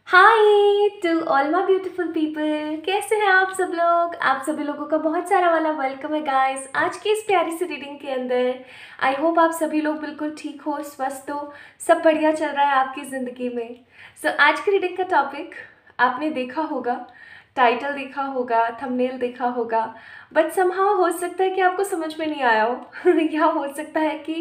Hi to all my beautiful people. कैसे हैं आप सब लोग? आप सभी लोगों का बहुत सारा वाला वेलकम है गाइस आज की इस प्यारी सी रीडिंग के अंदर। आई होप आप सभी लोग बिल्कुल ठीक हो, स्वस्थ हो, सब बढ़िया चल रहा है आपकी ज़िंदगी में। आज की रीडिंग का टॉपिक आपने देखा होगा, टाइटल देखा होगा, थंबनेल देखा होगा, बट समहाउ हो सकता है कि आपको समझ में नहीं आया हो या हो सकता है कि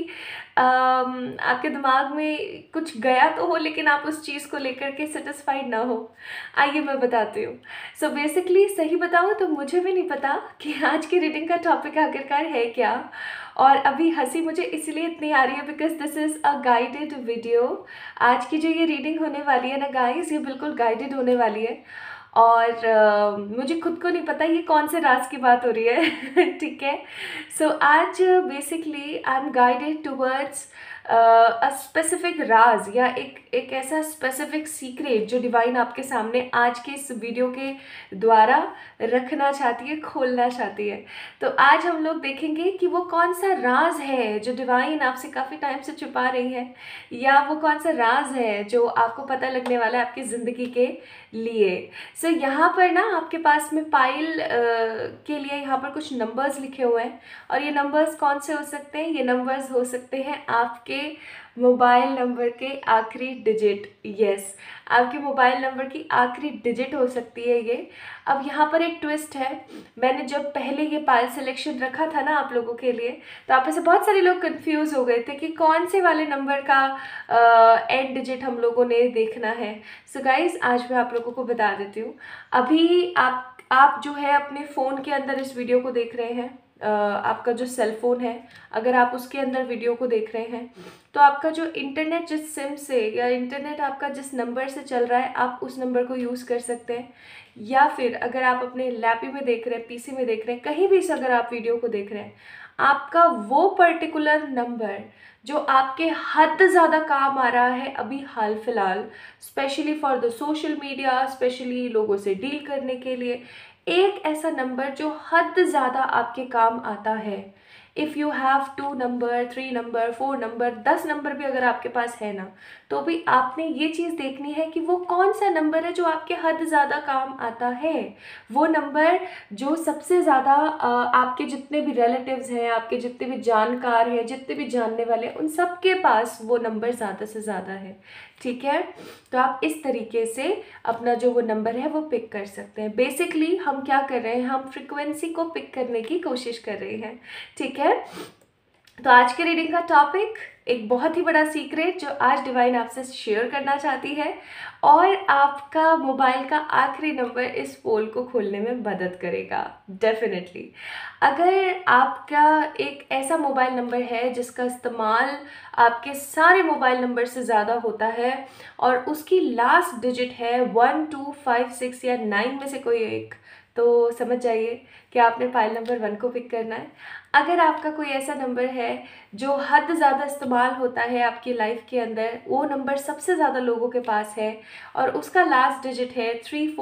आपके दिमाग में कुछ गया तो हो लेकिन आप उस चीज़ को लेकर के सेटिस्फाइड ना हो। आइए मैं बताती हूँ। बेसिकली सही बताऊँ तो मुझे भी नहीं पता कि आज की रीडिंग का टॉपिक आखिरकार है क्या। और अभी हंसी मुझे इसलिए इतनी आ रही है because this is a guided video. आज की जो ये रीडिंग होने वाली है ना गाइस, ये बिल्कुल गाइडेड होने वाली है। और मुझे खुद को नहीं पता ये कौन से राज की बात हो रही है ठीक है। आज basically I am guided towards a specific राज या एक ऐसा स्पेसिफिक सीक्रेट जो डिवाइन आपके सामने आज के इस वीडियो के द्वारा रखना चाहती है, खोलना चाहती है। तो आज हम लोग देखेंगे कि वो कौन सा राज है जो डिवाइन आपसे काफ़ी टाइम से छुपा रही है, या वो कौन सा राज है जो आपको पता लगने वाला है आपकी ज़िंदगी के लिए। यहाँ पर ना आपके पास में पाइल के लिए यहाँ पर कुछ नंबर्स लिखे हुए हैं। और ये नंबर्स कौन से हो सकते हैं? ये नंबर्स हो सकते हैं आपके मोबाइल नंबर के आखिरी डिजिट। यस, आपके मोबाइल नंबर की आखिरी डिजिट हो सकती है ये। अब यहाँ पर एक ट्विस्ट है। मैंने जब पहले ये पाइल सिलेक्शन रखा था ना आप लोगों के लिए, तो आप में से बहुत सारे लोग कंफ्यूज हो गए थे कि कौन से वाले नंबर का एंड डिजिट हम लोगों ने देखना है। गाइज आज मैं आप लोगों को बता देती हूँ। अभी आप जो है अपने फ़ोन के अंदर इस वीडियो को देख रहे हैं। आपका जो सेल फोन है, अगर आप उसके अंदर वीडियो को देख रहे हैं तो आपका जो इंटरनेट जिस सिम से या इंटरनेट आपका जिस नंबर से चल रहा है आप उस नंबर को यूज़ कर सकते हैं। या फिर अगर आप अपने लैपटॉप में देख रहे हैं, पीसी में देख रहे हैं, कहीं भी से अगर आप वीडियो को देख रहे हैं, आपका वो पर्टिकुलर नंबर जो आपके हद ज़्यादा काम आ रहा है अभी हाल फिलहाल, specially for the social media, specially लोगों से डील करने के लिए, एक ऐसा नंबर जो हद ज़्यादा आपके काम आता है। If you have 2 number, 3 number, 4 number, 10 number भी अगर आपके पास है ना, तो भी आपने ये चीज़ देखनी है कि वो कौन सा नंबर है जो आपके हद ज़्यादा काम आता है। वो नंबर जो सबसे ज़्यादा आपके जितने भी रिलेटिव्स हैं, आपके जितने भी जानकार हैं, जितने भी जानने वाले हैं, उन सब के पास वो नंबर ज़्यादा से ज़्यादा है। ठीक है, तो आप इस तरीके से अपना जो वो नंबर है वो पिक कर सकते हैं। बेसिकली हम क्या कर रहे हैं, हम फ्रिक्वेंसी को पिक करने की कोशिश कर रहे हैं। ठीक है, तो आज के रीडिंग का टॉपिक एक बहुत ही बड़ा सीक्रेट जो आज डिवाइन आपसे शेयर करना चाहती है, और आपका मोबाइल का आखिरी नंबर इस पोल को खोलने में मदद करेगा डेफिनेटली। अगर आपका एक ऐसा मोबाइल नंबर है जिसका इस्तेमाल आपके सारे मोबाइल नंबर से ज़्यादा होता है और उसकी लास्ट डिजिट है 1 2 5 6 या 9 में से कोई एक, तो समझ जाइए कि आपने फाइल नंबर 1 को पिक करना है। अगर आपका कोई ऐसा नंबर है जो हद ज़्यादा इस्तेमाल होता है आपकी लाइफ के अंदर, वो नंबर सबसे ज़्यादा लोगों के पास है और उसका लास्ट डिजिट है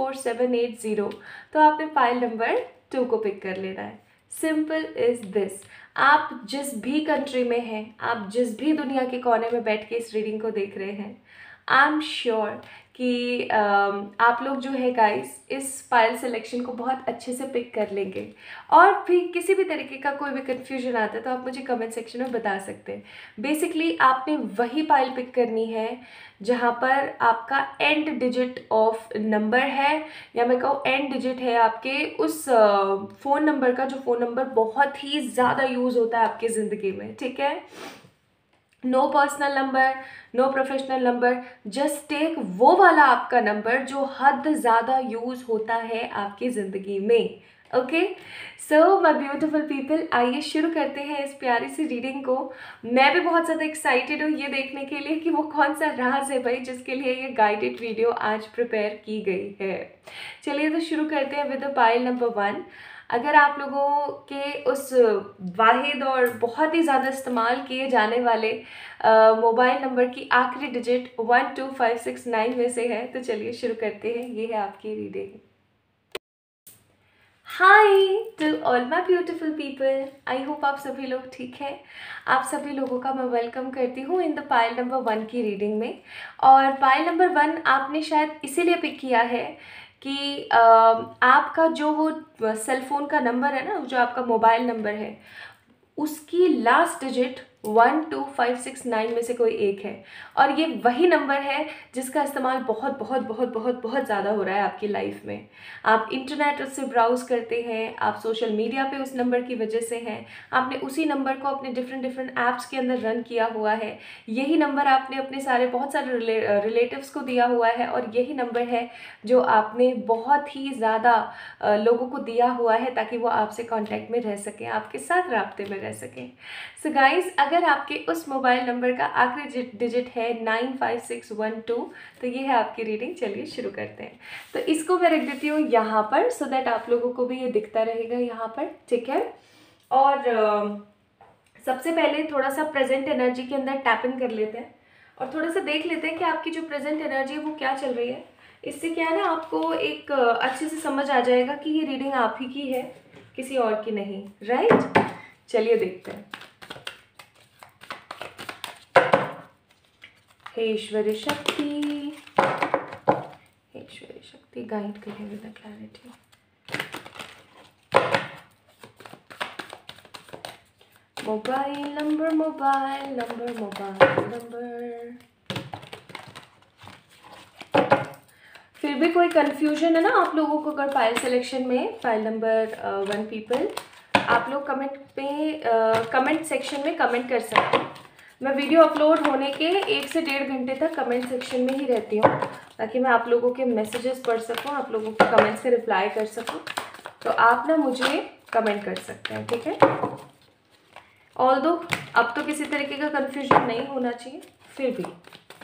34780, तो आपने फाइल नंबर 2 को पिक कर लेना है। Simple is this. आप जिस भी कंट्री में हैं, आप जिस भी दुनिया के कोने में बैठ के इस रीडिंग को देख रहे हैं, आई एम श्योर कि आप लोग जो है गाइस इस फाइल सिलेक्शन को बहुत अच्छे से पिक कर लेंगे। और भी किसी भी तरीके का कोई भी कन्फ्यूजन आता है तो आप मुझे कमेंट सेक्शन में बता सकते हैं। बेसिकली आपने वही फाइल पिक करनी है जहाँ पर आपका एंड डिजिट ऑफ नंबर है, या मैं कहूँ एंड डिजिट है आपके उस फ़ोन नंबर का जो फ़ोन नंबर बहुत ही ज़्यादा यूज़ होता है आपकी ज़िंदगी में। ठीक है, no personal number, no professional number, just take वो वाला आपका नंबर जो हद ज़्यादा यूज़ होता है आपकी ज़िंदगी में। Okay, so my beautiful people, आइए शुरू करते हैं इस प्यारी सी रीडिंग को। मैं भी बहुत ज़्यादा एक्साइटेड हूँ ये देखने के लिए कि वो कौन सा राज है भाई जिसके लिए ये गाइडेड वीडियो आज प्रिपेयर की गई है। चलिए तो शुरू करते हैं विद पाइल नंबर 1। अगर आप लोगों के उस वाहिद और बहुत ही ज़्यादा इस्तेमाल किए जाने वाले मोबाइल नंबर की आखिरी डिजिट 1 2 5 6 9 में से है, तो चलिए शुरू करते हैं। ये है आपकी reading. Hi to all my beautiful people, I hope आप सभी लोग ठीक हैं। आप सभी लोगों का मैं वेलकम करती हूँ इन द पाइल नंबर 1 की रीडिंग में। और पाइल नंबर 1 आपने शायद इसीलिए पिक किया है कि आपका जो वो सेल फोन का नंबर है ना, जो आपका मोबाइल नंबर है, उसकी लास्ट डिजिट 12569 में से कोई एक है। और ये वही नंबर है जिसका इस्तेमाल बहुत बहुत बहुत बहुत बहुत ज़्यादा हो रहा है आपकी लाइफ में। आप इंटरनेट उससे ब्राउज़ करते हैं, आप सोशल मीडिया पे उस नंबर की वजह से हैं, आपने उसी नंबर को अपने डिफरेंट डिफरेंट ऐप्स के अंदर रन किया हुआ है। यही नंबर आपने अपने सारे बहुत सारे रिलेटिव्स को दिया हुआ है, और यही नंबर है जो आपने बहुत ही ज़्यादा लोगों को दिया हुआ है ताकि वो आपसे कांटेक्ट में रह सकें, आपके साथ राब्ते में रह सकें। सो गाइस, अगर आपके उस मोबाइल नंबर का आखिरी डिजिट है 95612, तो ये है आपकी रीडिंग। चलिए शुरू करते हैं। तो इसको मैं रख देती हूँ यहाँ पर, सो दैट आप लोगों को भी ये दिखता रहेगा यहाँ पर, ठीक है। और सबसे पहले थोड़ा सा प्रेजेंट एनर्जी के अंदर टैप इन कर लेते हैं और थोड़ा सा देख लेते हैं कि आपकी जो प्रेजेंट एनर्जी है वो क्या चल रही है। इससे क्या है ना, आपको एक अच्छे से समझ आ जाएगा कि ये रीडिंग आप ही की है, किसी और की नहीं, राइट। चलिए देखते हैं। हे ईश्वरी शक्ति, हे ईश्वरी शक्ति, गाइड करिए with the clarity. Mobile number, mobile number, mobile number. फिर भी कोई कंफ्यूजन है ना आप लोगों को अगर फाइल सिलेक्शन में, फाइल नंबर 1 पीपल, आप लोग कमेंट सेक्शन में कमेंट कर सकते हैं। मैं वीडियो अपलोड होने के 1 से 1.5 घंटे तक कमेंट सेक्शन में ही रहती हूँ, ताकि मैं आप लोगों के मैसेजेस पढ़ सकूँ, आप लोगों के कमेंट्स के रिप्लाई कर सकूँ। तो आप ना मुझे कमेंट कर सकते हैं, ठीक है। ऑल्दो अब तो किसी तरीके का कन्फ्यूजन नहीं होना चाहिए, फिर भी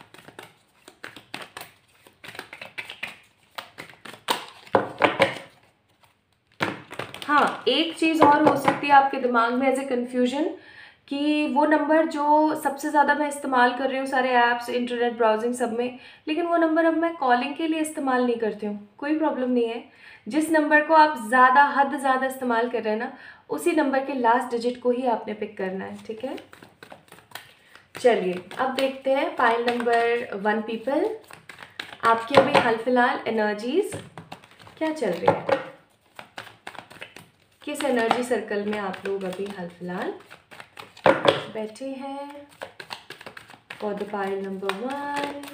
हाँ, एक चीज़ और हो सकती है आपके दिमाग में एज ए कन्फ्यूजन, कि वो नंबर जो सबसे ज़्यादा मैं इस्तेमाल कर रही हूँ सारे ऐप्स, इंटरनेट ब्राउजिंग सब में, लेकिन वो नंबर अब मैं कॉलिंग के लिए इस्तेमाल नहीं करती हूँ। कोई प्रॉब्लम नहीं है। जिस नंबर को आप हद ज़्यादा इस्तेमाल कर रहे हैं ना, उसी नंबर के लास्ट डिजिट को ही आपने पिक करना है, ठीक है। चलिए अब देखते हैं पाइल नंबर 1 पीपल, आपकी अभी हाल फिलहाल एनर्जीज क्या चल रही है, किस एनर्जी सर्कल में आप लोग अभी हाल फिलहाल बैठे हैं। For the pile number 1,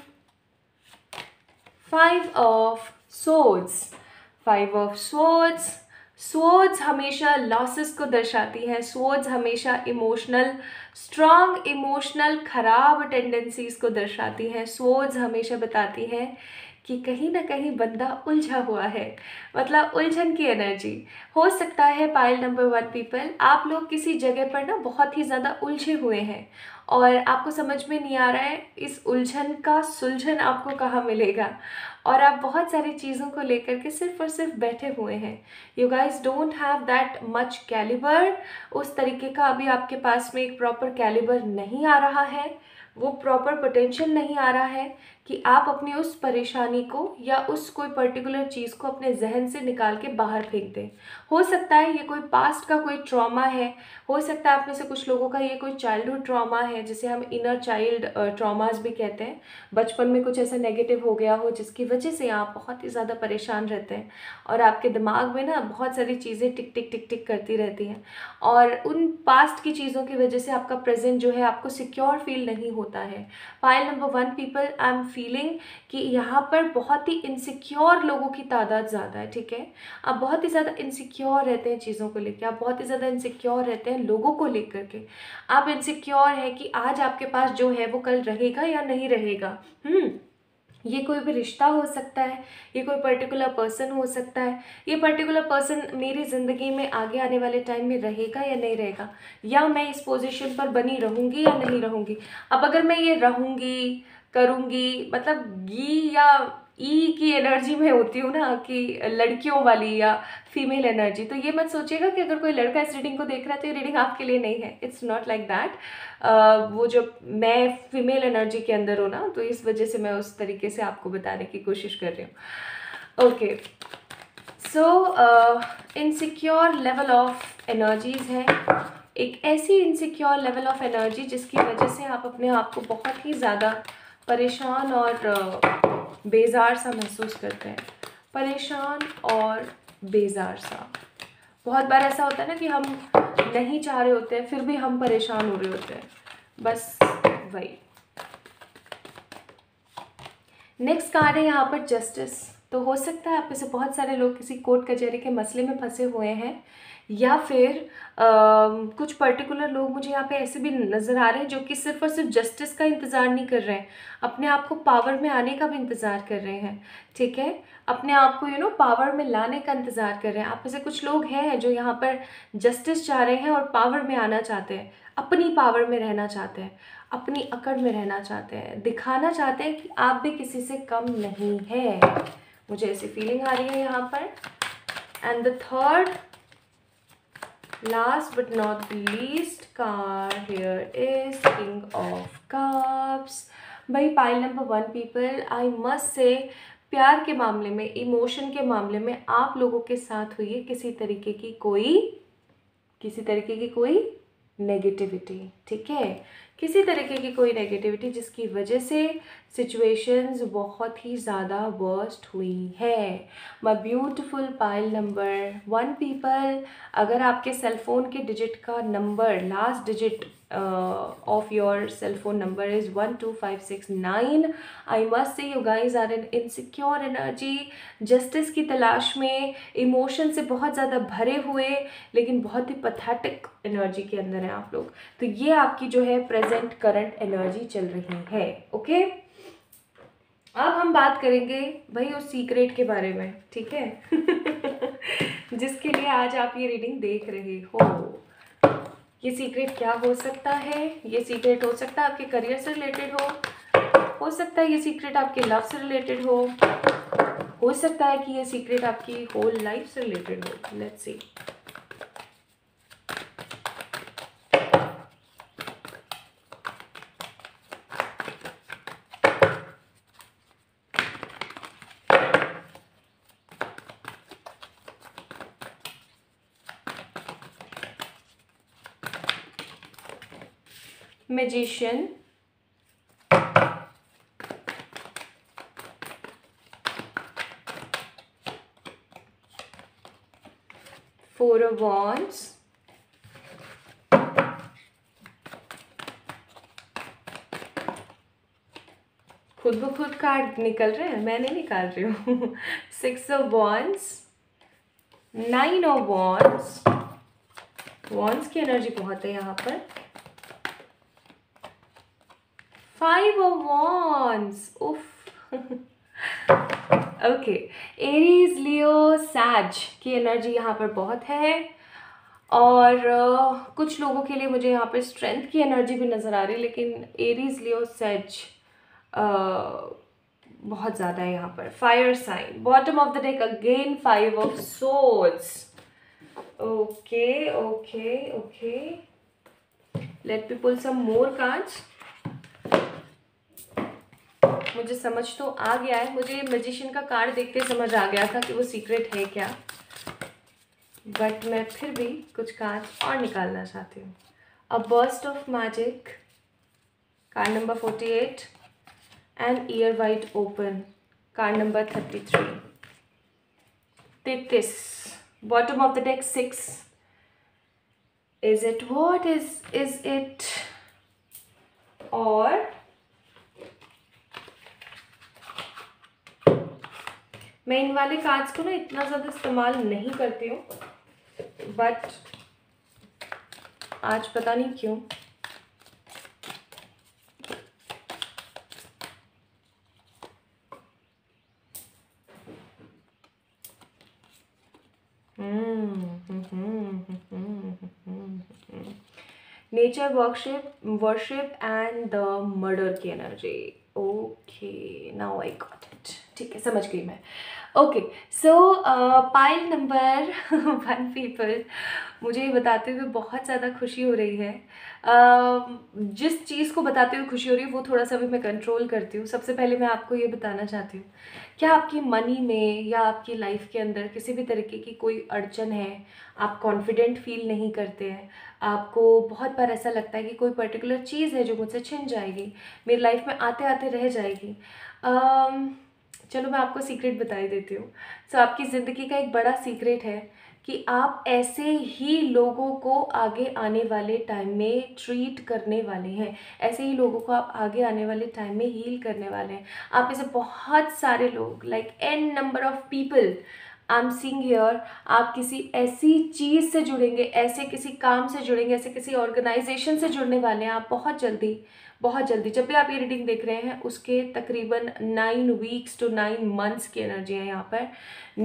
5 of swords. 5 of swords. Swords हमेशा लॉसेस को दर्शाती हैं। सोर्ड्स हमेशा इमोशनल, स्ट्रॉन्ग इमोशनल खराब टेंडेंसीज को दर्शाती हैं। सोर्ड्स हमेशा बताती हैं कि कहीं ना कहीं बंदा उलझा हुआ है, मतलब उलझन की एनर्जी हो सकता है। पाइल नंबर 1 पीपल, आप लोग किसी जगह पर ना बहुत ही ज़्यादा उलझे हुए हैं और आपको समझ में नहीं आ रहा है इस उलझन का सुलझन आपको कहाँ मिलेगा, और आप बहुत सारी चीज़ों को लेकर के सिर्फ और सिर्फ बैठे हुए हैं। You guys don't have that much calibre. उस तरीके का अभी आपके पास में एक प्रॉपर कैलिबर नहीं आ रहा है, वो प्रॉपर पोटेंशियल नहीं आ रहा है कि आप अपनी उस परेशानी को या उस कोई पर्टिकुलर चीज़ को अपने जहन से निकाल के बाहर फेंक दें। हो सकता है ये कोई पास्ट का कोई ट्रॉमा है, हो सकता है आप में से कुछ लोगों का ये कोई चाइल्डहुड ट्रॉमा है, जिसे हम इनर चाइल्ड ट्रॉमास भी कहते हैं। बचपन में कुछ ऐसा नेगेटिव हो गया हो जिसकी वजह से आप बहुत ही ज़्यादा परेशान रहते हैं और आपके दिमाग में ना बहुत सारी चीज़ें टिक टिक टिक टिक करती रहती हैं, और उन पास्ट की चीज़ों की वजह से आपका प्रेजेंट जो है आपको सिक्योर फील नहीं होता है। Pile number 1 people, I am feeling कि यहाँ पर बहुत ही इनसिक्योर लोगों की तादाद ज़्यादा है, ठीक है। आप बहुत ही ज़्यादा इनसिक्योर रहते हैं चीज़ों को लेकर, आप बहुत ही ज़्यादा इनसिक्योर रहते हैं लोगों को लेकर के। आप इनसिक्योर है कि आज आपके पास जो है वो कल रहेगा या नहीं रहेगा। ये कोई भी रिश्ता हो सकता है, ये कोई पर्टिकुलर पर्सन हो सकता है, ये पर्टिकुलर पर्सन मेरी ज़िंदगी में आगे आने वाले टाइम में रहेगा या नहीं रहेगा, या मैं इस पोजीशन पर बनी रहूँगी या नहीं रहूँगी। अब अगर मैं ये रहूँगी, करूँगी, मतलब गी या ई की एनर्जी में होती हूँ ना, कि लड़कियों वाली या फीमेल एनर्जी, तो ये मत सोचिएगा कि अगर कोई लड़का इस रीडिंग को देख रहा है तो ये रीडिंग आपके लिए नहीं है। It's not like that. वो जो मैं फीमेल एनर्जी के अंदर हूँ ना, तो इस वजह से मैं उस तरीके से आपको बताने की कोशिश कर रही हूँ। Okay, so insecure level of energies है, एक ऐसी इनसिक्योर लेवल ऑफ एनर्जी जिसकी वजह से आप अपने आप को बहुत ही ज़्यादा परेशान और बेजार सा महसूस करते हैं। परेशान और बेजार सा, बहुत बार ऐसा होता है ना कि हम नहीं चाह रहे होते हैं फिर भी हम परेशान हो रहे होते हैं, बस वही। नेक्स्ट कार्ड है यहाँ पर जस्टिस। तो हो सकता है आप में से बहुत सारे लोग किसी कोर्ट कचहरी के मसले में फंसे हुए हैं, या फिर कुछ पर्टिकुलर लोग मुझे यहाँ पे ऐसे भी नज़र आ रहे हैं जो कि सिर्फ और सिर्फ जस्टिस का इंतज़ार नहीं कर रहे हैं, अपने आप को पावर में आने का भी इंतज़ार कर रहे हैं। ठीक है, अपने आप को पावर में लाने का इंतज़ार कर रहे हैं। आप में से कुछ लोग हैं जो यहाँ पर जस्टिस चाह रहे हैं और पावर में आना चाहते हैं, अपनी पावर में रहना चाहते हैं, अपनी अकड़ में रहना चाहते हैं, दिखाना चाहते हैं कि आप भी किसी से कम नहीं है। मुझे ऐसी फीलिंग आ रही है यहाँ पर। And the third last but not least card here is king of cups. भाई pile number 1 people, I must say प्यार के मामले में, इमोशन के मामले में आप लोगों के साथ हुई है किसी तरीके की कोई नेगेटिविटी। ठीक है, किसी तरीके की कोई नेगेटिविटी जिसकी वजह से सिचुएशंस बहुत ही ज़्यादा वर्स्ट हुई है। My beautiful pile number 1 people, अगर आपके सेल फोन के डिजिट का number, last digit of your cell phone number is 12569, I must say you guys are in insecure energy, justice की तलाश में, इमोशन से बहुत ज़्यादा भरे हुए लेकिन बहुत ही पथेटिक एनर्जी के अंदर हैं आप लोग। तो ये आपकी जो है प्रेजेंट करंट एनर्जी चल रही है। ओके, अब हम बात करेंगे भाई उस सीक्रेट के बारे में, ठीक है जिसके लिए आज आप ये रीडिंग देख रहे हो। ये सीक्रेट क्या हो सकता है? ये सीक्रेट हो सकता है आपके करियर से रिलेटेड हो सकता है ये सीक्रेट आपके लव से रिलेटेड हो सकता है कि ये सीक्रेट आपकी होल लाइफ से रिलेटेड हो। Let's see. Magician, four of wands, खुद ब खुद कार्ड निकल रहे हैं, मैं नहीं निकाल रही हूँ 6 of wands, 9 of wands, wands की एनर्जी बहुत है यहाँ पर, 5 ऑफ वॉन्ड्स, उफ ओके। एरीज, लियो, सैज की एनर्जी यहाँ पर बहुत है, और कुछ लोगों के लिए मुझे यहाँ पर स्ट्रेंथ की एनर्जी भी नज़र आ रही है, लेकिन एरीज, लियो, सैज बहुत ज़्यादा है यहाँ पर। Fire sign, bottom of the deck again 5 of swords. Okay okay okay, let me pull some more cards. मुझे समझ तो आ गया है, मुझे मैजिशियन का कार्ड देखते समझ आ गया था कि वो सीक्रेट है क्या, बट मैं फिर भी कुछ कार्ड और निकालना चाहती हूँ। A burst of magic, card number 48, and ear wide open, card number 33, 33, bottom of the deck 6। Is it what is it? और मैं इन वाले कार्ड्स को ना इतना ज़्यादा इस्तेमाल नहीं करती हूँ, बट आज पता नहीं क्यों nature worship and the murder की energy. Okay, now I got it. ठीक है, समझ गई मैं। Okay, so pile number 1 people, मुझे ये बताते हुए बहुत ज़्यादा खुशी हो रही है। जिस चीज़ को बताते हुए खुशी हो रही है वो थोड़ा सा भी मैं कंट्रोल करती हूँ। सबसे पहले मैं आपको ये बताना चाहती हूँ, क्या आपकी मनी में या आपकी लाइफ के अंदर किसी भी तरीके की कोई अड़चन है, आप कॉन्फिडेंट फील नहीं करते हैं, आपको बहुत बार ऐसा लगता है कि कोई पर्टिकुलर चीज़ है जो मुझसे छिन जाएगी, मेरी लाइफ में आते आते रह जाएगी। चलो मैं आपको सीक्रेट बता ही देती हूँ। सो आपकी ज़िंदगी का एक बड़ा सीक्रेट है कि आप ऐसे ही लोगों को आगे आने वाले टाइम में ट्रीट करने वाले हैं, ऐसे ही लोगों को आप आगे आने वाले टाइम में हील करने वाले हैं। आप में से बहुत सारे लोग, like an number of people I am seeing here, आप किसी ऐसी चीज़ से जुड़ेंगे, ऐसे किसी काम से जुड़ेंगे, ऐसे किसी ऑर्गेनाइजेशन से जुड़ने वाले हैं आप बहुत जल्दी, बहुत जल्दी। जब भी आप ये रीडिंग देख रहे हैं उसके तकरीबन 9 वीक्स टू 9 मंथ्स की एनर्जी है यहाँ पर।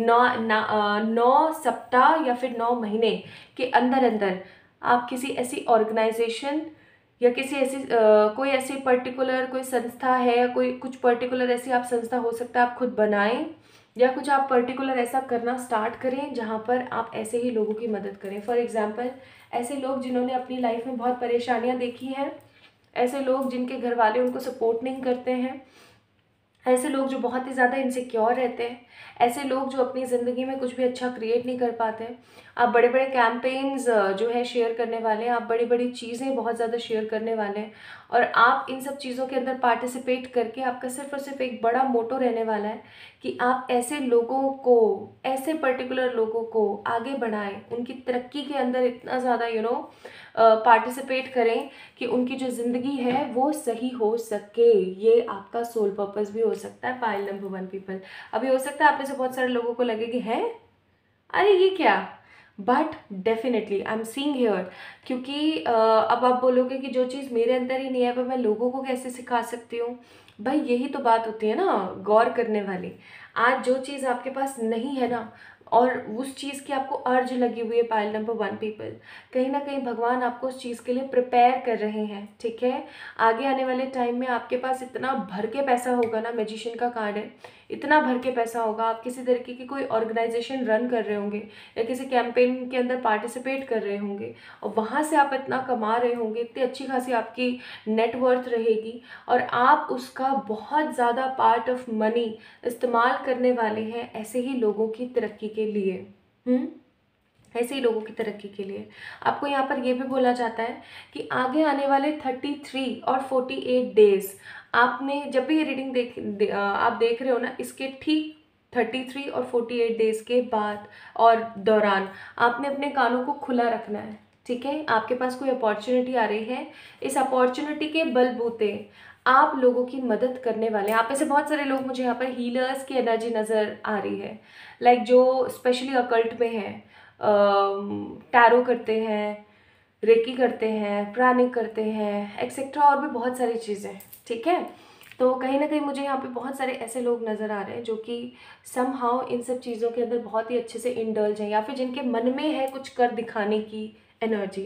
9 सप्ताह या फिर 9 महीने के अंदर अंदर आप किसी ऐसी ऑर्गेनाइजेशन या किसी ऐसी कोई ऐसी पर्टिकुलर कोई संस्था है, या कोई कुछ पर्टिकुलर ऐसी आप संस्था हो सकता है आप खुद बनाएं, या कुछ आप पर्टिकुलर ऐसा करना स्टार्ट करें जहाँ पर आप ऐसे ही लोगों की मदद करें। फॉर एग्जांपल, ऐसे लोग जिन्होंने अपनी लाइफ में बहुत परेशानियाँ देखी हैं, ऐसे लोग जिनके घर वाले उनको सपोर्ट नहीं करते हैं, ऐसे लोग जो बहुत ही ज़्यादा इनसिक्योर रहते हैं, ऐसे लोग जो अपनी ज़िंदगी में कुछ भी अच्छा क्रिएट नहीं कर पाते हैं। आप बड़े बड़े कैंपेन्स जो है शेयर करने वाले हैं, आप बड़ी बड़ी चीज़ें बहुत ज़्यादा शेयर करने वाले हैं, और आप इन सब चीज़ों के अंदर पार्टिसिपेट करके आपका सिर्फ और सिर्फ एक बड़ा मोटो रहने वाला है कि आप ऐसे लोगों को, ऐसे पर्टिकुलर लोगों को आगे बढ़ाएं, उनकी तरक्की के अंदर इतना ज़्यादा पार्टिसिपेट करें कि उनकी जो ज़िंदगी है वो सही हो सके। ये आपका सोल पर्पस भी हो सकता है पाइल नंबर 1 पीपल। अभी हो सकता है आप में से बहुत सारे लोगों को लगे कि है अरे ये क्या, but definitely I am seeing here, क्योंकि अब आप बोलोगे कि जो चीज़ मेरे अंदर ही नहीं है वह मैं लोगों को कैसे सिखा सकती हूँ। भाई यही तो बात होती है ना गौर करने वाली। आज जो चीज़ आपके पास नहीं है ना, और उस चीज़ की आपको अर्ज लगी हुई है पाइल नंबर 1 पीपल, कहीं ना कहीं भगवान आपको उस चीज़ के लिए प्रिपेयर कर रहे हैं। ठीक है, आगे आने वाले टाइम में आपके पास इतना भर के पैसा होगा ना, मैजिशियन का कार्ड है, इतना भर के पैसा होगा, आप किसी तरीके की कोई ऑर्गेनाइजेशन रन कर रहे होंगे या किसी कैंपेन के अंदर पार्टिसिपेट कर रहे होंगे, और वहाँ से आप इतना कमा रहे होंगे, इतनी अच्छी खासी आपकी नेटवर्थ रहेगी, और आप उसका बहुत ज़्यादा पार्ट ऑफ मनी इस्तेमाल करने वाले हैं ऐसे ही लोगों की तरक्की के लिए। ऐसे ही लोगों की तरक्की के लिए आपको यहाँ पर यह भी बोला जाता है कि आगे आने वाले 33 और 48 डेज, आपने जब भी ये रीडिंग आप देख रहे हो ना, इसके ठीक 33 और 48 डेज के बाद और दौरान आपने अपने कानों को खुला रखना है। ठीक है, आपके पास कोई अपॉर्चुनिटी आ रही है, इस अपॉर्चुनिटी के बलबूते आप लोगों की मदद करने वाले हैं। आप में से बहुत सारे लोग, मुझे यहाँ पर हीलर्स की एनर्जी नज़र आ रही है, लाइक जो स्पेशली अकल्ट में है, टैरो करते हैं, रेकी करते हैं, प्राणिक करते हैं, एक्सेट्रा, और भी बहुत सारी चीज़ें। ठीक है, तो कहीं ना कहीं मुझे यहाँ पे बहुत सारे ऐसे लोग नज़र आ रहे हैं जो कि समहाउ इन सब चीज़ों के अंदर बहुत ही अच्छे से इंडल्ज हैं, या फिर जिनके मन में है कुछ कर दिखाने की एनर्जी।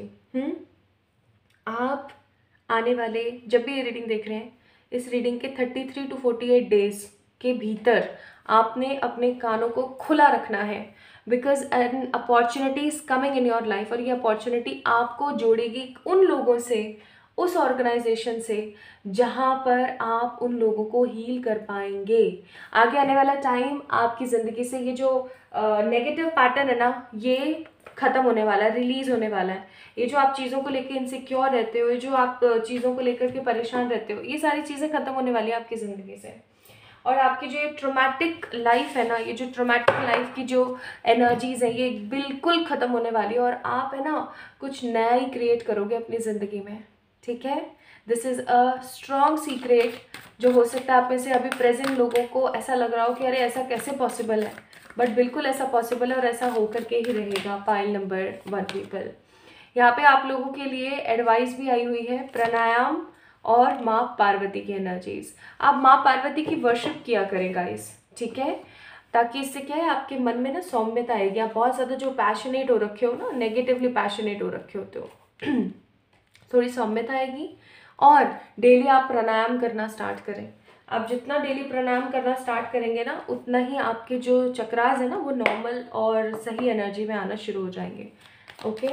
आप आने वाले, जब भी ये रीडिंग देख रहे हैं, इस रीडिंग के 33 टू 48 डेज के भीतर आपने अपने कानों को खुला रखना है, because an opportunity is coming in your life, और ये अपॉर्चुनिटी आपको जोड़ेगी उन लोगों से, उस ऑर्गेनाइजेशन से जहाँ पर आप उन लोगों को हील कर पाएंगे। आगे आने वाला टाइम आपकी ज़िंदगी से ये जो नेगेटिव पैटर्न है ना, ये ख़त्म होने वाला है, रिलीज़ होने वाला है। ये जो आप चीज़ों को लेकर इनसिक्योर रहते हो, ये जो आप चीज़ों को लेकर के परेशान रहते हो, ये सारी चीज़ें ख़त्म होने वाली है आपकी ज़िंदगी से। और आपकी जो ये ट्रोमैटिक लाइफ है ना, ये जो ट्रोमैटिक लाइफ की जो एनर्जीज़ है, ये बिल्कुल ख़त्म होने वाली है, और आप है ना कुछ नया ही क्रिएट करोगे अपनी ज़िंदगी में। ठीक है, this is a strong secret, जो हो सकता है आप में से अभी प्रेजेंट लोगों को ऐसा लग रहा हो कि अरे ऐसा कैसे पॉसिबल है, बट बिल्कुल ऐसा पॉसिबल है, और ऐसा होकर के ही रहेगा। पाइल नंबर 1 पीपल, यहाँ पे आप लोगों के लिए एडवाइस भी आई हुई है, प्राणायाम और माँ पार्वती की एनर्जीज। आप माँ पार्वती की वर्शिप किया करें गाइस। ठीक है, ताकि इससे क्या है, आपके मन में ना सौम्यता आएगी। आप बहुत ज़्यादा जो पैशनेट हो रखे हो ना, नेगेटिवली पैशनेट हो रखे हो, तो थोड़ी सौम्यता आएगी। और डेली आप प्राणायाम करना स्टार्ट करें, आप जितना डेली प्राणायाम करना स्टार्ट करेंगे ना, उतना ही आपके जो चक्रास है ना वो नॉर्मल और सही एनर्जी में आना शुरू हो जाएंगे. Okay.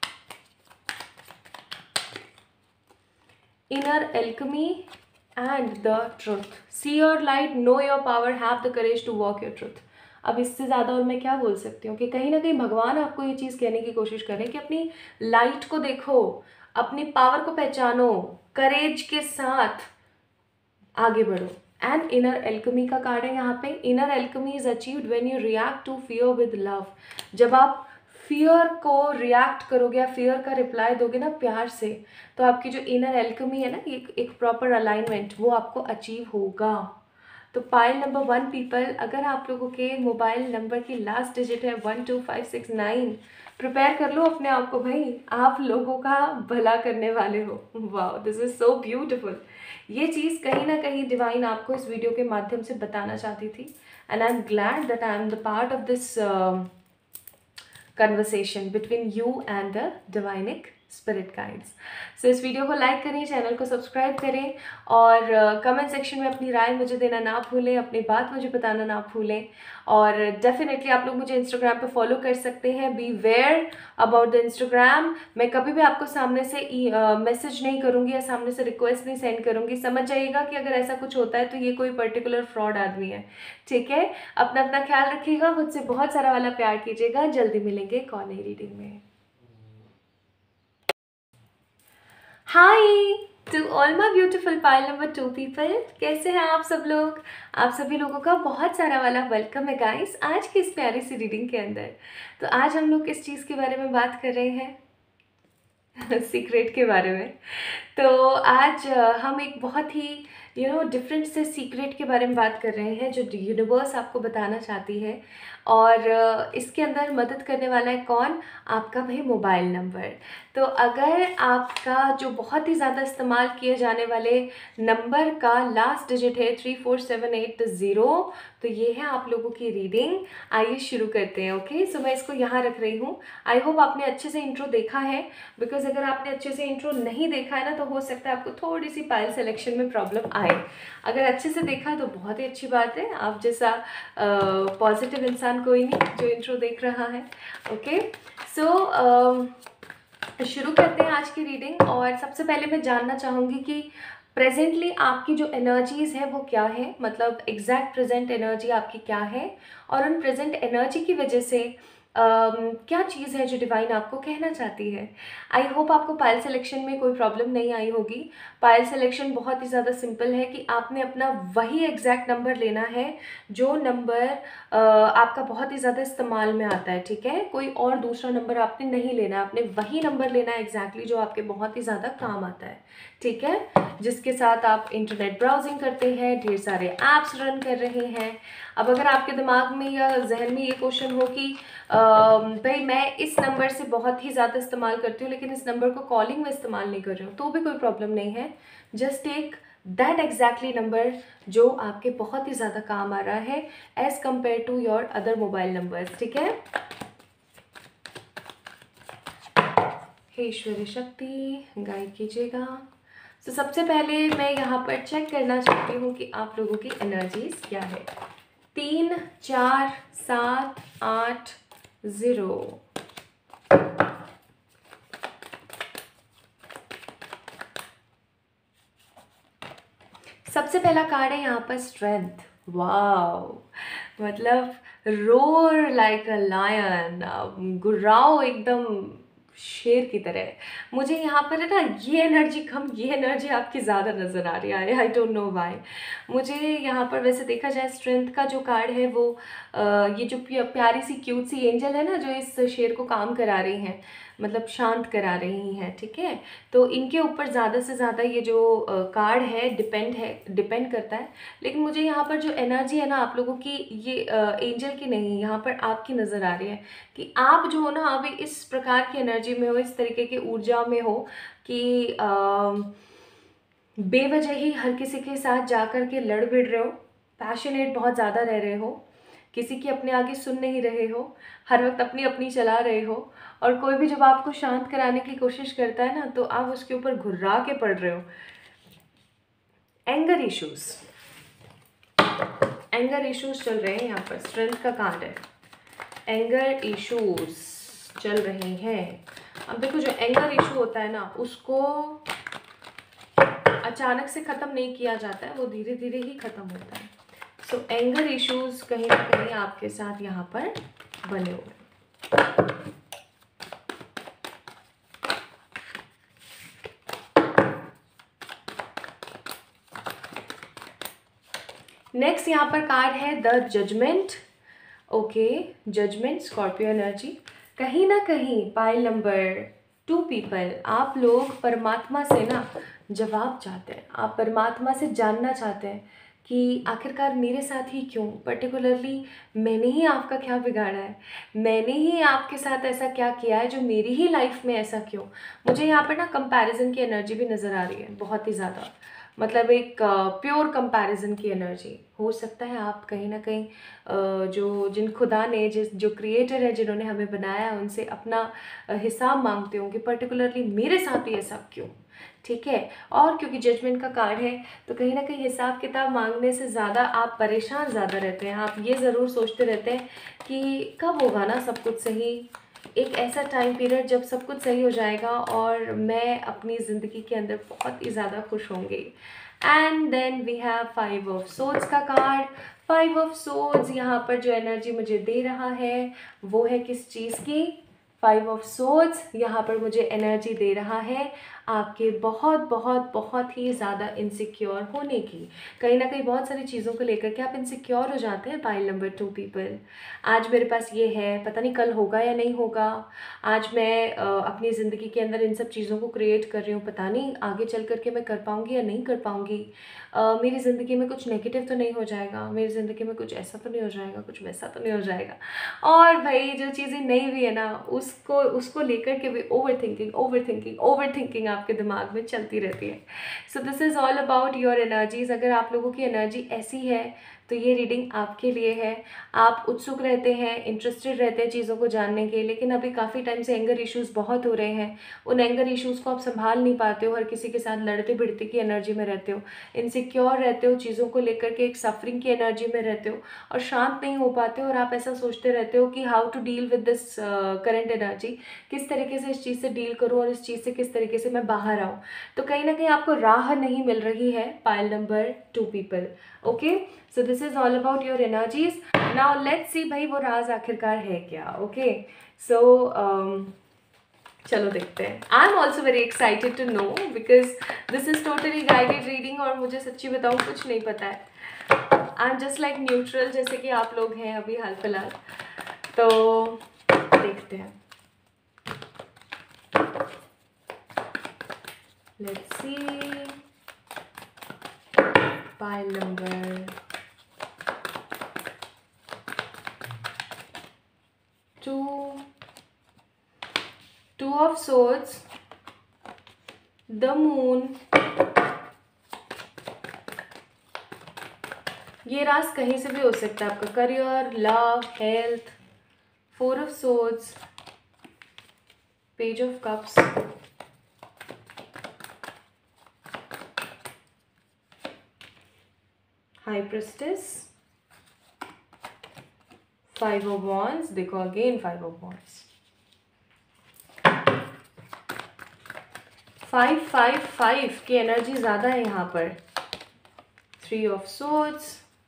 Inner alchemy and the truth. See your light, know your power, have the courage to walk your truth. अब इससे ज़्यादा और मैं क्या बोल सकती हूँ कि कहीं ना कहीं भगवान आपको ये चीज़ कहने की कोशिश करें कि अपनी लाइट को देखो, अपनी पावर को पहचानो, करेज के साथ आगे बढ़ो. एंड इनर एल्केमी का कार्ड है यहाँ पे. Inner alchemy is achieved when you react to fear with love. जब आप फियर को रिएक्ट करोगे या फियर का रिप्लाई दोगे ना प्यार से, तो आपकी जो इनर एल्केमी है ना, एक प्रॉपर अलाइनमेंट वो आपको अचीव होगा. तो पाइल नंबर 1 पीपल, अगर आप लोगों के मोबाइल नंबर की लास्ट डिजिट है 12569, प्रिपेयर कर लो अपने आप को भाई, आप लोगों का भला करने वाले हो. Wow, this is so beautiful. ये चीज़ कहीं ना कहीं डिवाइन आपको इस वीडियो के माध्यम से बताना चाहती थी. And I am glad that I am the part of this conversation between you and the divine spirit guides. So इस वीडियो को लाइक करें, चैनल को सब्सक्राइब करें और कमेंट सेक्शन में अपनी राय मुझे देना ना भूलें, अपनी बात मुझे बताना ना भूलें. और डेफिनेटली आप लोग मुझे इंस्टाग्राम पे फॉलो कर सकते हैं. Be aware about the Instagram. मैं कभी भी आपको सामने से मैसेज नहीं करूँगी या सामने से रिक्वेस्ट नहीं सेंड करूँगी. समझ जाइएगा कि अगर ऐसा कुछ होता है तो ये कोई पर्टिकुलर फ्रॉड आदमी है. ठीक है. अपना अपना ख्याल रखिएगा, मुझसे बहुत सारा वाला प्यार कीजिएगा. जल्दी मिलेंगे एक और नई रीडिंग में. Hi to all my beautiful pile number 2 people. कैसे हैं आप सब लोग? आप सभी लोगों का बहुत सारा वाला वेलकम है गाइस आज की इस प्यारी सी रीडिंग के अंदर. तो आज हम लोग किस चीज़ के बारे में बात कर रहे हैं? सीक्रेट के बारे में. तो आज हम एक बहुत ही डिफरेंट से सीक्रेट के बारे में बात कर रहे हैं जो यूनिवर्स आपको बताना चाहती है. और इसके अंदर मदद करने वाला है कौन? आपका भाई मोबाइल नंबर. तो अगर आपका जो बहुत ही ज़्यादा इस्तेमाल किए जाने वाले नंबर का लास्ट डिजिट है 34780, तो ये है आप लोगों की रीडिंग. आइए शुरू करते हैं. ओके. सो मैं इसको यहाँ रख रही हूँ. आई होप आपने अच्छे से इंट्रो देखा है, बिकॉज अगर आपने अच्छे से इंट्रो नहीं देखा है ना, तो हो सकता है आपको थोड़ी सी पाइल सिलेक्शन में प्रॉब्लम आए. अगर अच्छे से देखा है तो बहुत ही अच्छी बात है. आप जैसा पॉजिटिव इंसान कोई नहीं जो इंट्रो देख रहा है. ओके. सो शुरू करते हैं आज की रीडिंग. और सबसे पहले मैं जानना चाहूँगी कि प्रेजेंटली आपकी जो एनर्जीज़ है वो क्या है, मतलब एग्जैक्ट प्रेजेंट एनर्जी आपकी क्या है, और उन प्रेजेंट एनर्जी की वजह से क्या चीज़ है जो डिवाइन आपको कहना चाहती है. आई होप आपको पायल सिलेक्शन में कोई प्रॉब्लम नहीं आई होगी. पायल सिलेक्शन बहुत ही ज़्यादा सिंपल है कि आपने अपना वही एग्जैक्ट नंबर लेना है जो नंबर आपका बहुत ही ज़्यादा इस्तेमाल में आता है. ठीक है. कोई और दूसरा नंबर आपने नहीं लेना है, आपने वही नंबर लेना है एग्जैक्टली जो आपके बहुत ही ज़्यादा काम आता है. ठीक है. जिसके साथ आप इंटरनेट ब्राउजिंग करते हैं, ढेर सारे ऐप्स रन कर रहे हैं. अब अगर आपके दिमाग में या जहन में ये क्वेश्चन हो कि भाई मैं इस नंबर से बहुत ही ज़्यादा इस्तेमाल करती हूँ लेकिन इस नंबर को कॉलिंग में इस्तेमाल नहीं कर रही हूँ, तो भी कोई प्रॉब्लम नहीं है. Just take that exactly number जो आपके बहुत ही ज़्यादा काम आ रहा है as compare to your other mobile numbers. ठीक है. हे ईश्वरी शक्ति गाइड कीजिएगा. तो सबसे पहले मैं यहाँ पर चेक करना चाहती हूँ कि आप लोगों की एनर्जीज क्या है. 3 4 7 8 0. सबसे पहला कार्ड है यहाँ पर स्ट्रेंथ. वाओ, मतलब रोर लाइक अ लायन, गुर्राओ एकदम शेर की तरह. मुझे यहाँ पर है ना ये एनर्जी कम, ये एनर्जी आपकी ज़्यादा नज़र आ रही है. I don't know why. मुझे यहाँ पर वैसे देखा जाए स्ट्रेंथ का जो कार्ड है वो ये जो प्यारी सी क्यूट सी एंजल है ना जो इस शेर को काम करा रही हैं, मतलब शांत करा रही हैं. ठीक है. तो इनके ऊपर ज़्यादा से ज़्यादा ये जो कार्ड है डिपेंड करता है. लेकिन मुझे यहाँ पर जो एनर्जी है ना आप लोगों की, ये एंजल की नहीं, यहाँ पर आपकी नज़र आ रही है कि आप जो हो ना अभी इस प्रकार की एनर्जी में हो, इस तरीके की ऊर्जा में हो कि बेवजह ही हर किसी के साथ जाकर के लड़ भिड़ रहे हो, पैशनेट बहुत ज़्यादा रह रहे हो, किसी की अपने आगे सुन नहीं रहे हो, हर वक्त अपनी अपनी चला रहे हो, और कोई भी जब आपको शांत कराने की कोशिश करता है ना तो आप उसके ऊपर घुर्रा के पड़ रहे हो. Anger issues. एंगर इश्यूज चल रहे हैं यहाँ पर, स्ट्रेंथ का कार्ड है, एंगर इश्यूज चल रहे हैं। अब देखो जो एंगर इशू होता है ना, उसको अचानक से ख़त्म नहीं किया जाता है, वो धीरे धीरे ही ख़त्म होता है। सो एंगर इश्यूज कहीं ना कहीं आपके साथ यहाँ पर बने हुए हैं। नेक्स्ट यहाँ पर कार्ड है the judgement. Okay, judgement, Scorpio energy. कहीं ना कहीं पाइल नंबर 2 पीपल, आप लोग परमात्मा से ना जवाब चाहते हैं, आप परमात्मा से जानना चाहते हैं कि आखिरकार मेरे साथ ही क्यों, पर्टिकुलरली मैंने ही आपका क्या बिगाड़ा है, मैंने ही आपके साथ ऐसा क्या किया है जो मेरी ही लाइफ में ऐसा क्यों। मुझे यहाँ पर ना कंपैरिजन की एनर्जी भी नज़र आ रही है बहुत ही ज़्यादा, मतलब एक प्योर कंपैरिजन की एनर्जी। हो सकता है आप कहीं ना कहीं जिन खुदा ने, जो क्रिएटर है, जिन्होंने हमें बनाया है, उनसे अपना हिसाब मांगते होंगे, पर्टिकुलरली मेरे साथ ही ऐसा क्यों। ठीक है, और क्योंकि जजमेंट का कार्ड है तो कहीं ना कहीं हिसाब किताब मांगने से ज़्यादा आप परेशान ज़्यादा रहते हैं। आप ये ज़रूर सोचते रहते हैं कि कब होगा ना सब कुछ सही, एक ऐसा टाइम पीरियड जब सब कुछ सही हो जाएगा और मैं अपनी ज़िंदगी के अंदर बहुत ही ज़्यादा खुश होंगी। And then we have 5 of swords का कार्ड। 5 ऑफ सोर्ड्स यहाँ पर जो एनर्जी मुझे दे रहा है वो है किस चीज़ की? 5 ऑफ सोर्ड्स यहाँ पर मुझे एनर्जी दे रहा है आपके बहुत बहुत बहुत ही ज़्यादा इनसिक्योर होने की। कहीं ना कहीं बहुत सारी चीज़ों को लेकर के आप इनसिक्योर हो जाते हैं पाइल नंबर 2 पीपल। आज मेरे पास ये है, पता नहीं कल होगा या नहीं होगा। आज मैं अपनी ज़िंदगी के अंदर इन सब चीज़ों को क्रिएट कर रही हूँ, पता नहीं आगे चल करके मैं कर पाऊँगी या नहीं कर पाऊँगी। मेरी ज़िंदगी में कुछ नेगेटिव तो नहीं हो जाएगा, मेरी ज़िंदगी में कुछ ऐसा तो नहीं हो जाएगा, कुछ वैसा तो नहीं हो जाएगा। और भाई जो चीज़ें नहीं भी है ना, उसको लेकर के भी ओवर थिंकिंग आपके दिमाग में चलती रहती है। So this is all about your energies. अगर आप लोगों की एनर्जी ऐसी है तो ये रीडिंग आपके लिए है। आप उत्सुक रहते हैं, इंटरेस्टेड रहते हैं चीज़ों को जानने के, लेकिन अभी काफ़ी टाइम से एंगर इश्यूज़ बहुत हो रहे हैं। उन एंगर इश्यूज़ को आप संभाल नहीं पाते हो, हर किसी के साथ लड़ते भिड़ते की एनर्जी में रहते हो, इनसिक्योर रहते हो, चीज़ों को लेकर के एक सफरिंग की एनर्जी में रहते हो और शांत नहीं हो पाते हो। और आप ऐसा सोचते रहते हो कि how to deal with this current energy, किस तरीके से इस चीज़ से डील करूँ और इस चीज़ से किस तरीके से मैं बाहर आऊँ। तो कहीं ना कहीं आपको राह नहीं मिल रही है pile number 2 people. Okay, so this is all about your energies. Now let's see भाई वो राज आखिरकार है क्या। ओके, सो चलो देखते हैं। I am also very excited to know because this is totally guided reading और मुझे सच्ची बताऊँ कुछ नहीं पता है। I am just like neutral, जैसे कि आप लोग हैं अभी हाल फिलहाल। तो देखते हैं, let's see pile number 2 of swords, the moon। ये राज कहीं से भी हो सकता है आपका, career, love, health. 4 of swords, page of cups, high priestess, 5 of wands। देखो अगेन 5 of wands। 5 की एनर्जी ज़्यादा है यहाँ पर। 3 of swords,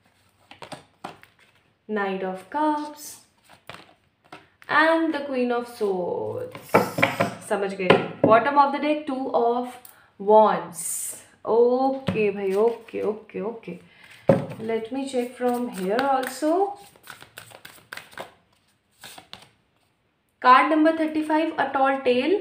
Knight of cups and the Queen of swords। समझ गए। Bottom of the deck 2 of wands। Okay भाई, okay okay okay. Let me check from here also. Card number 35 a tall tale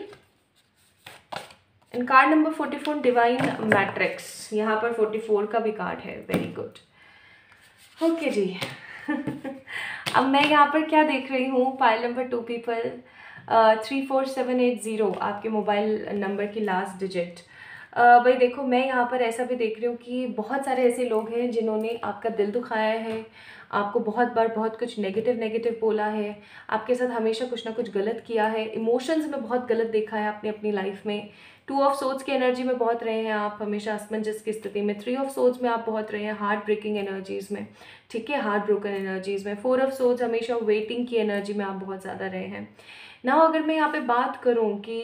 and card number 44 divine matrix. यहाँ पर 44 का भी card है, very good. Okay जी। अब मैं यहाँ पर क्या देख रही हूँ, पाइल नंबर 2 पीपल, 34780 आपके मोबाइल नंबर की लास्ट डिजिट। भाई देखो, मैं यहाँ पर ऐसा भी देख रही हूँ कि बहुत सारे ऐसे लोग हैं जिन्होंने आपका दिल दुखाया है, आपको बहुत बार बहुत कुछ नेगेटिव नेगेटिव बोला है, आपके साथ हमेशा कुछ ना कुछ गलत किया है, इमोशंस में बहुत गलत देखा है आपने अपनी लाइफ में। 2 ऑफ सोर्ड्स की एनर्जी में बहुत रहे हैं आप हमेशा असमंजस की स्थिति में। 3 ऑफ सोर्ड्स में आप बहुत रहे हैं हार्ट ब्रेकिंग एनर्जीज में, ठीक है, हार्ट ब्रोकन एनर्जीज में। 4 ऑफ सोर्ड्स हमेशा वेटिंग की एनर्जी में आप बहुत ज़्यादा रहे हैं ना। अगर मैं यहाँ पे बात करूँ कि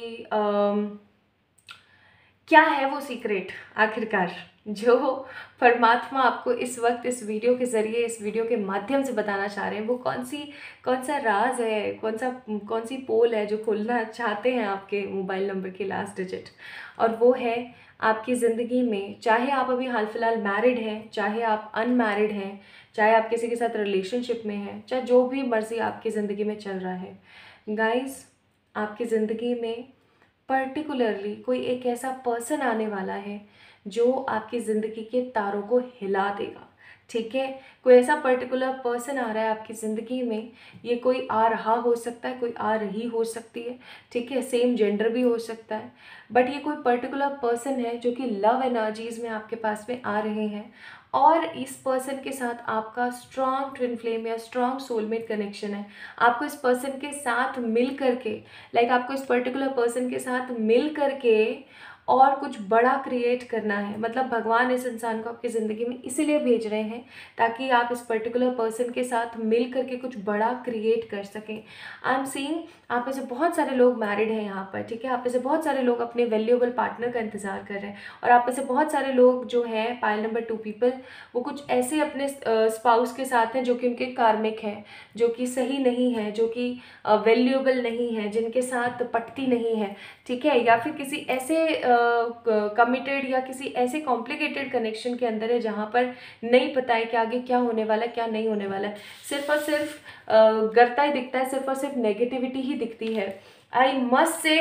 क्या है वो सीक्रेट आखिरकार जो परमात्मा आपको इस वक्त इस वीडियो के ज़रिए, इस वीडियो के माध्यम से बताना चाह रहे हैं, वो कौन सा राज है, कौन सी पोल है जो खोलना चाहते हैं आपके मोबाइल नंबर की लास्ट डिजिट। और वो है आपकी ज़िंदगी में, चाहे आप अभी हाल फिलहाल मैरिड हैं, चाहे आप अनमैरिड हैं, चाहे आप किसी के साथ रिलेशनशिप में हैं, चाहे जो भी मर्ज़ी आपकी ज़िंदगी में चल रहा है, गाइस आपकी ज़िंदगी में पर्टिकुलरली कोई एक ऐसा पर्सन आने वाला है जो आपकी ज़िंदगी के तारों को हिला देगा, ठीक है। कोई ऐसा पर्टिकुलर पर्सन आ रहा है आपकी ज़िंदगी में, ये कोई आ रहा हो सकता है, कोई आ रही हो सकती है, ठीक है, सेम जेंडर भी हो सकता है, बट ये कोई पर्टिकुलर पर्सन है जो कि लव एनर्जीज़ में आपके पास में आ रहे हैं। और इस पर्सन के साथ आपका स्ट्रॉन्ग ट्विन फ्लेम या स्ट्रॉन्ग सोलमेट कनेक्शन है। आपको इस पर्सन के साथ मिल करके, आपको इस पर्टिकुलर पर्सन के साथ मिल करके और कुछ बड़ा क्रिएट करना है। मतलब भगवान इस इंसान को आपकी ज़िंदगी में इसीलिए भेज रहे हैं ताकि आप इस पर्टिकुलर पर्सन के साथ मिल करके कुछ बड़ा क्रिएट कर सकें। आई एम सीइंग आप में से बहुत सारे लोग मैरिड हैं यहाँ पर, ठीक है, आप में से बहुत सारे लोग अपने वैल्यूएबल पार्टनर का इंतज़ार कर रहे हैं, और आप में से बहुत सारे लोग जो हैं पाइल नंबर 2 पीपल, वो कुछ ऐसे अपने स्पाउस के साथ हैं जो कि उनके कार्मिक हैं, जो कि सही नहीं है, जो कि वैल्यूएबल नहीं है, जिनके साथ पटती नहीं है, ठीक है, या फिर किसी ऐसे कमिटेड या किसी ऐसे कॉम्प्लिकेटेड कनेक्शन के अंदर है जहाँ पर नहीं पता है कि आगे क्या होने वाला है, क्या नहीं होने वाला है, सिर्फ और सिर्फ गिरता ही दिखता है, सिर्फ और सिर्फ नेगेटिविटी ही दिखती है। आई मस्ट से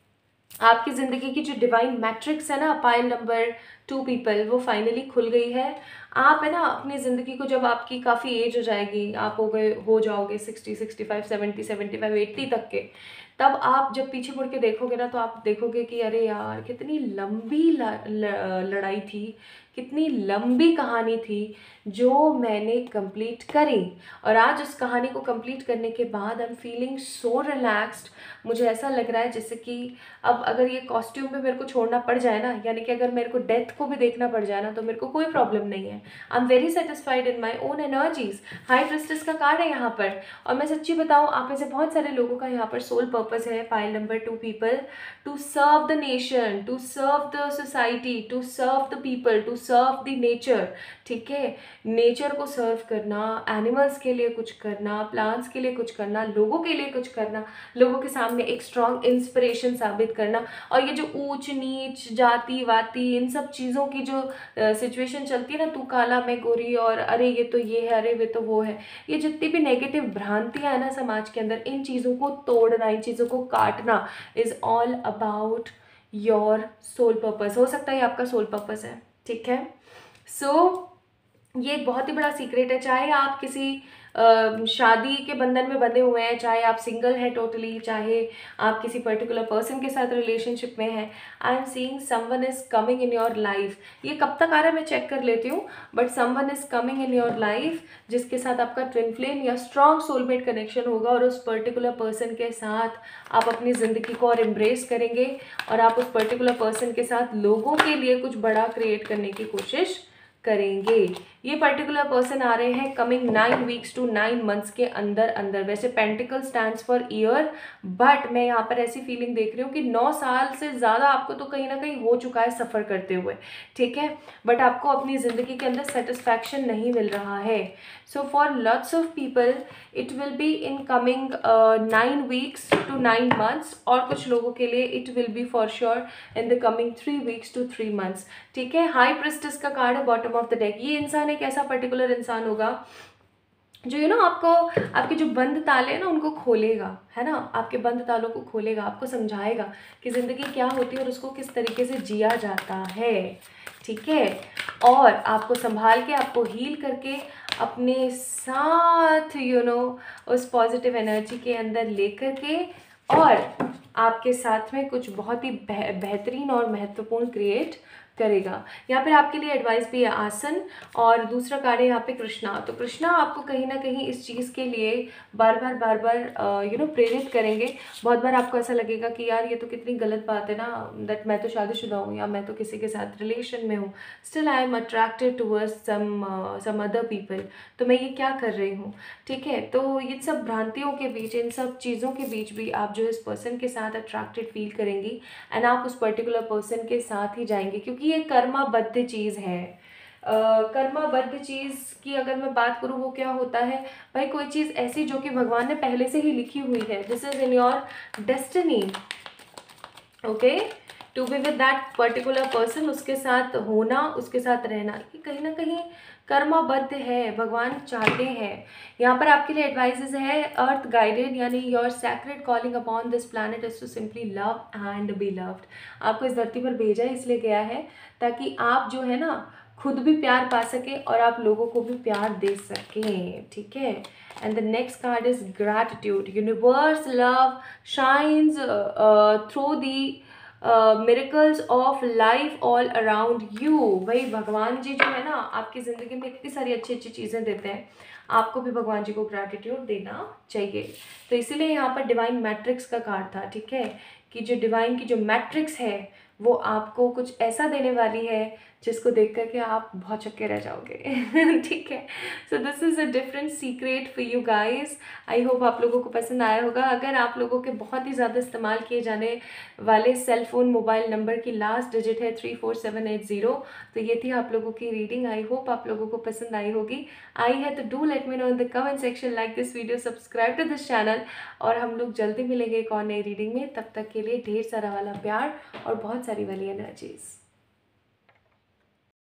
आपकी ज़िंदगी की जो डिवाइन मैट्रिक्स है ना पाइल नंबर 2 पीपल, वो फाइनली खुल गई है। आप है ना अपनी ज़िंदगी को, जब आपकी काफ़ी एज हो जाएगी, आप हो जाओगे 60, 65, 70, 75, 80 तक के, तब आप जब पीछे मुड़ के देखोगे ना तो आप देखोगे कि अरे यार कितनी लंबी लड़ाई थी, कितनी लंबी कहानी थी जो मैंने कंप्लीट करी। और आज उस कहानी को कंप्लीट करने के बाद I am feeling so relaxed. मुझे ऐसा लग रहा है जैसे कि अब अगर ये कॉस्ट्यूम पे मेरे को छोड़ना पड़ जाए ना, यानी कि अगर मेरे को डेथ को भी देखना पड़ जाए ना, तो मेरे को कोई प्रॉब्लम नहीं है। I am very satisfied in my own energies. High priestess का कार्ड है यहाँ पर, और मैं सच्ची बताऊँ आप में से बहुत सारे लोगों का यहाँ पर सोल पर्पस है pile number 2 people, to serve the nation, to serve the society, to serve the people, to serve the nature, ठीक है, नेचर को सर्व करना, एनिमल्स के लिए कुछ करना, प्लांट्स के लिए कुछ करना, लोगों के लिए कुछ करना, लोगों के सामने एक स्ट्रॉन्ग इंस्पिरेशन साबित करना। और ये जो ऊंच नीच, जाति वाति, इन सब चीज़ों की जो सिचुएशन चलती है ना, तू काला मैं गोरी, और अरे ये तो ये है, अरे वे तो वो है, ये जितनी भी नेगेटिव भ्रांतियाँ है ना समाज के अंदर, इन चीज़ों को तोड़ना, इन चीज़ों को काटना is all about your soul purpose. हो सकता है ये आपका सोल पर्पस है, ठीक है। सो ये एक बहुत ही बड़ा सीक्रेट है। चाहे आप किसी शादी के बंधन में बंधे हुए हैं, चाहे आप सिंगल हैं टोटली, चाहे आप किसी पर्टिकुलर पर्सन के साथ रिलेशनशिप में हैं, I am seeing someone is coming in your life. ये कब तक आ रहा है मैं चेक कर लेती हूँ, but someone is coming in your life जिसके साथ आपका ट्विन फ्लेम या स्ट्रॉन्ग सोलमेट कनेक्शन होगा, और उस पर्टिकुलर पर्सन के साथ आप अपनी ज़िंदगी को और एम्ब्रेस करेंगे, और आप उस पर्टिकुलर पर्सन के साथ लोगों के लिए कुछ बड़ा क्रिएट करने की कोशिश करेंगे। ये पर्टिकुलर पर्सन आ रहे हैं कमिंग 9 वीक्स टू 9 मंथ्स के अंदर अंदर। वैसे pentacle stands for year, but मैं यहाँ पर ऐसी फीलिंग देख रही हूँ कि 9 साल से ज़्यादा आपको तो कहीं ना कहीं हो चुका है सफ़र करते हुए, ठीक है, बट आपको अपनी ज़िंदगी के अंदर सेटिस्फैक्शन नहीं मिल रहा है। So for lots of people it will be in coming 9 weeks to 9 months, और कुछ लोगों के लिए it will be for sure in the coming 3 weeks to 3 months, ठीक है। हाई प्रिस्टेस का कार्ड है बॉटम ऑफ द डेक। ये इंसान एक ऐसा पर्टिकुलर इंसान होगा जो आपको आपके जो बंद ताले हैं ना उनको खोलेगा, है ना, आपके बंद तालों को खोलेगा, आपको समझाएगा कि ज़िंदगी क्या होती है और उसको किस तरीके से जिया जाता है, ठीक है, और आपको संभाल के, आपको हील करके अपने साथ उस पॉजिटिव एनर्जी के अंदर लेकर के और आपके साथ में कुछ बहुत ही बेहतरीन और महत्वपूर्ण क्रिएट करेगा। यहाँ पर आपके लिए एडवाइस भी है आसन, और दूसरा कार्ड है यहाँ पे कृष्णा। तो कृष्णा आपको कहीं ना कहीं इस चीज़ के लिए बार बार प्रेरित करेंगे। बहुत बार आपको ऐसा लगेगा कि यार ये तो कितनी गलत बात है ना, दैट मैं तो शादीशुदा हूँ या मैं तो किसी के साथ रिलेशन में हूँ, still I am attracted towards some other people, तो मैं ये क्या कर रही हूँ। ठीक है, तो इन सब भ्रांतियों के बीच, इन सब चीज़ों के बीच भी आप जो इस पर्सन के साथ अट्रैक्टेड फील करेंगी, एंड आप उस पर्टिकुलर पर्सन के साथ ही जाएंगे, क्योंकि ये कर्माबद्ध चीज़ है। कर्माबद्ध चीज़ की अगर मैं बात करूँ, वो क्या होता है भाई, कोई चीज़ ऐसी जो कि भगवान ने पहले से ही लिखी हुई है, this is in your destiny, okay, to be with that particular person, उसके साथ होना, उसके साथ रहना, ये कहीं ना कहीं कर्माबद्ध है, भगवान चाहते हैं। यहाँ पर आपके लिए एडवाइजेज है अर्थ गाइडेड, यानी your sacred calling upon this planet is to simply love and be loved. आपको इस धरती पर भेजा इसलिए गया है ताकि आप जो है ना खुद भी प्यार पा सके और आप लोगों को भी प्यार दे सकें। ठीक है, and the next card is gratitude. Universe love shines through the miracles of life all around you. भाई भगवान जी जो है ना आपकी ज़िंदगी में इतनी सारी अच्छी अच्छी चीज़ें देते हैं, आपको भी भगवान जी को ग्रैटिट्यूड देना चाहिए। तो इसीलिए यहाँ पर डिवाइन मैट्रिक्स का कार्ड था। ठीक है, कि जो डिवाइन की जो मैट्रिक्स है वो आपको कुछ ऐसा देने वाली है जिसको देख करके आप बहुत चक्के रह जाओगे। ठीक है, so this is a different secret for you guys. I hope आप लोगों को पसंद आया होगा। अगर आप लोगों के बहुत ही ज़्यादा इस्तेमाल किए जाने वाले सेल फ़ोन मोबाइल नंबर की लास्ट डिजिट है 34780, तो ये थी आप लोगों की रीडिंग। आई होप आप लोगों को पसंद आई होगी। आई है तो do let me know in the comment section, like this video, subscribe to this channel, और हम लोग जल्दी मिलेंगे एक और नई रीडिंग में। तब तक के लिए ढेर सारा वाला प्यार और बहुत सारी वाली एनर्जीज।